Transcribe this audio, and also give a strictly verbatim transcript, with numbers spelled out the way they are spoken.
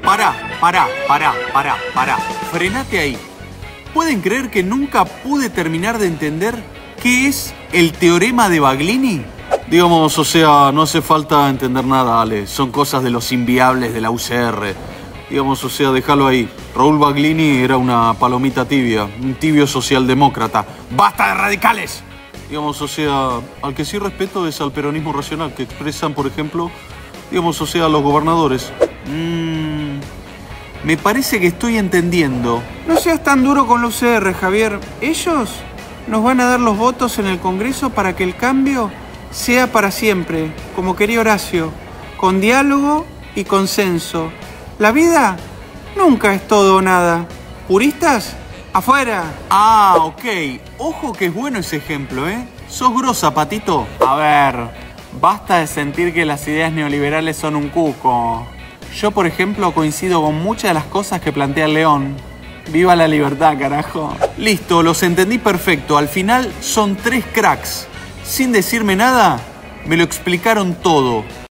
Pará, pará, pará, pará, pará. Frenate ahí. ¿Pueden creer que nunca pude terminar de entender qué es el teorema de Baglini? Digamos, o sea, no hace falta entender nada, Ale. Son cosas de los inviables de la U C R. Digamos, o sea, déjalo ahí. Raúl Baglini era una palomita tibia, un tibio socialdemócrata. ¡Basta de radicales! Digamos, o sea, al que sí respeto es al peronismo racional, que expresan, por ejemplo, digamos, o sea, los gobernadores. Mmm... Me parece que estoy entendiendo. No seas tan duro con la U C R, Javier. Ellos nos van a dar los votos en el Congreso para que el cambio sea para siempre, como quería Horacio, con diálogo y consenso. La vida nunca es todo o nada. ¿Puristas? ¡Afuera! Ah, ok. Ojo que es bueno ese ejemplo, ¿eh? Sos grosa, Patito. A ver, basta de sentir que las ideas neoliberales son un cuco. Yo, por ejemplo, coincido con muchas de las cosas que plantea León. ¡Viva la libertad, carajo! Listo, los entendí perfecto. Al final son tres cracks. Sin decirme nada, me lo explicaron todo.